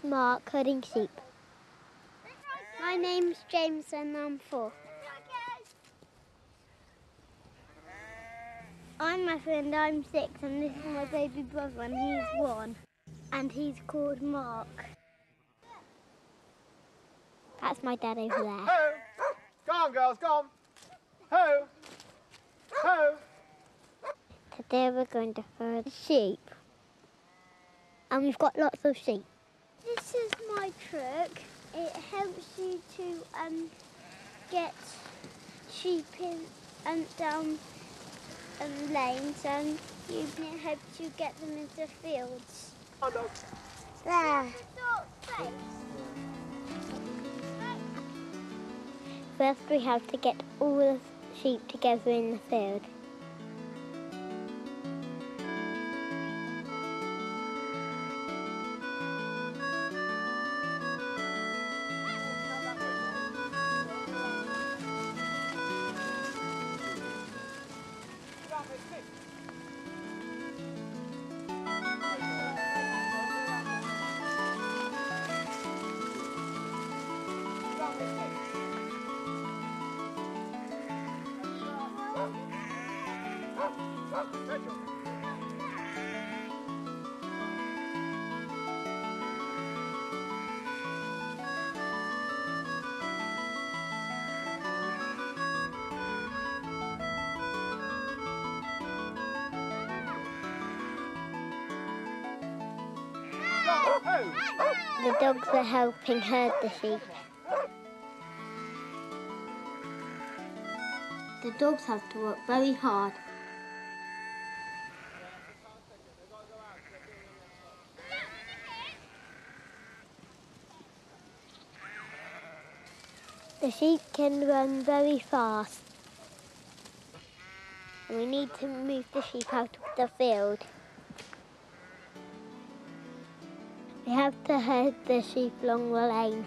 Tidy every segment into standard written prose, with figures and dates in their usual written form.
Mark herding sheep. My name's James and I'm 4. I'm Matthew and I'm 6 and this is my baby brother and he's 1. And he's called Mark. That's my dad over there. Ho! Go on girls, go on! Ho! Ho! Today we're going to herd sheep. And we've got lots of sheep. This is my truck. It helps you to get sheep in and down lanes, and it helps you get them into fields. There. First we have to get all the sheep together in the field. The dogs are helping herd the sheep. The dogs have to work very hard. The sheep can run very fast. And we need to move the sheep out of the field. We have to herd the sheep along the lane.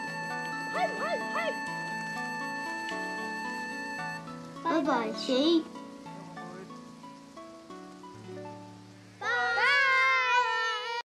Bye-bye, sheep.